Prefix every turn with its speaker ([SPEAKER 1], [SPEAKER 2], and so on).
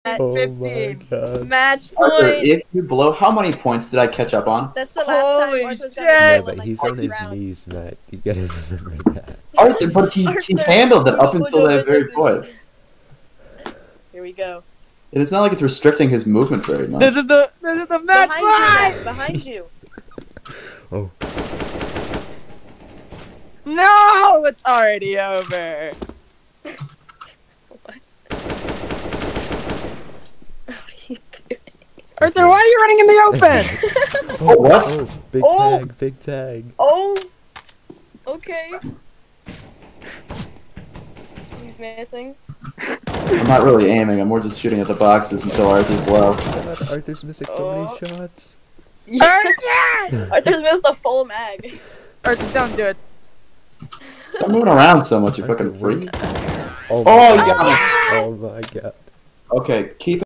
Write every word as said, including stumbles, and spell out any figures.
[SPEAKER 1] Oh
[SPEAKER 2] fifteen.
[SPEAKER 1] my god.
[SPEAKER 2] Match
[SPEAKER 3] Arthur,
[SPEAKER 2] point.
[SPEAKER 3] if you blow, how many points did I catch up on?
[SPEAKER 4] That's the last
[SPEAKER 2] Holy
[SPEAKER 4] time Arthur's gonna
[SPEAKER 2] shit.
[SPEAKER 1] Yeah,
[SPEAKER 4] kill in
[SPEAKER 1] but
[SPEAKER 4] like
[SPEAKER 1] he's
[SPEAKER 4] six
[SPEAKER 1] on his
[SPEAKER 4] rounds.
[SPEAKER 1] knees, Matt. You gotta remember that.
[SPEAKER 3] Arthur, but he, he handled it up until that very point.
[SPEAKER 4] Here we go.
[SPEAKER 3] And it's not like it's restricting his movement very much.
[SPEAKER 2] This is the this is the match
[SPEAKER 4] Behind you,
[SPEAKER 2] point.
[SPEAKER 4] Matt, behind you.
[SPEAKER 1] Oh.
[SPEAKER 2] No, it's already over.
[SPEAKER 4] What? What are you doing?
[SPEAKER 2] Arthur, why are you running in the open?
[SPEAKER 3] Oh, what?
[SPEAKER 1] Oh, big
[SPEAKER 4] Oh.
[SPEAKER 1] tag, big tag.
[SPEAKER 4] Oh! Okay. He's missing.
[SPEAKER 3] I'm not really aiming, I'm more just shooting at the boxes until Arthur's low.
[SPEAKER 1] God, Arthur's missing so
[SPEAKER 4] Oh.
[SPEAKER 1] many shots.
[SPEAKER 2] Arthur!
[SPEAKER 4] Arthur's missed a full mag.
[SPEAKER 2] Arthur, don't do it.
[SPEAKER 3] Stop moving around so much, you
[SPEAKER 1] Arthur,
[SPEAKER 3] fucking freak.
[SPEAKER 1] Oh,
[SPEAKER 3] Oh,
[SPEAKER 1] my
[SPEAKER 3] you got me!
[SPEAKER 1] god. Oh my god.
[SPEAKER 3] Okay, keep